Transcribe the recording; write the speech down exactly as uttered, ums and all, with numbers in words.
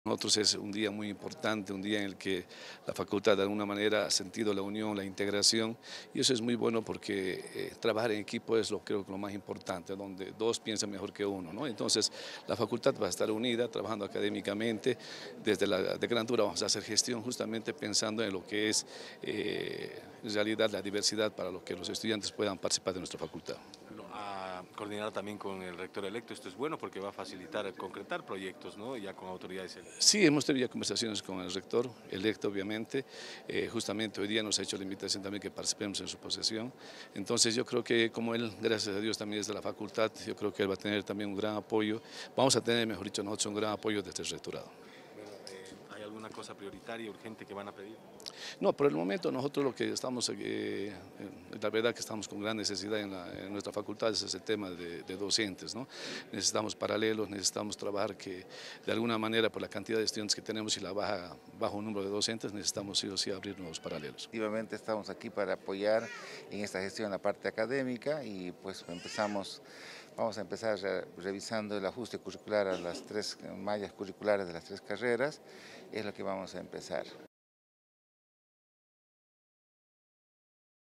Nosotros es un día muy importante, un día en el que la facultad de alguna manera ha sentido la unión, la integración, y eso es muy bueno porque eh, trabajar en equipo es lo creo que lo más importante, donde dos piensan mejor que uno, ¿no? Entonces la facultad va a estar unida, trabajando académicamente, desde la decanatura vamos a hacer gestión justamente pensando en lo que es eh, en realidad la diversidad para lo que los estudiantes puedan participar de nuestra facultad. Bueno, a coordinar también con el rector electo, esto es bueno porque va a facilitar concretar proyectos, ¿no? Ya con autoridades electas. Sí, hemos tenido ya conversaciones con el rector electo, obviamente. Eh, justamente hoy día nos ha hecho la invitación también que participemos en su posesión. Entonces yo creo que como él, gracias a Dios, también es de la facultad, yo creo que él va a tener también un gran apoyo. Vamos a tener, mejor dicho, nosotros un gran apoyo desde el rectorado. Bueno, eh, ¿hay alguna cosa prioritaria, urgente que van a pedir? No, por el momento nosotros lo que estamos, eh, la verdad que estamos con gran necesidad en, la, en nuestra facultad es el tema de, de docentes, ¿no? Necesitamos paralelos, necesitamos trabajar que de alguna manera por la cantidad de estudiantes que tenemos y la baja, bajo número de docentes necesitamos sí o sí abrir nuevos paralelos. Efectivamente estamos aquí para apoyar en esta gestión la parte académica y pues empezamos, vamos a empezar revisando el ajuste curricular a las tres mallas curriculares de las tres carreras, es lo que vamos a empezar.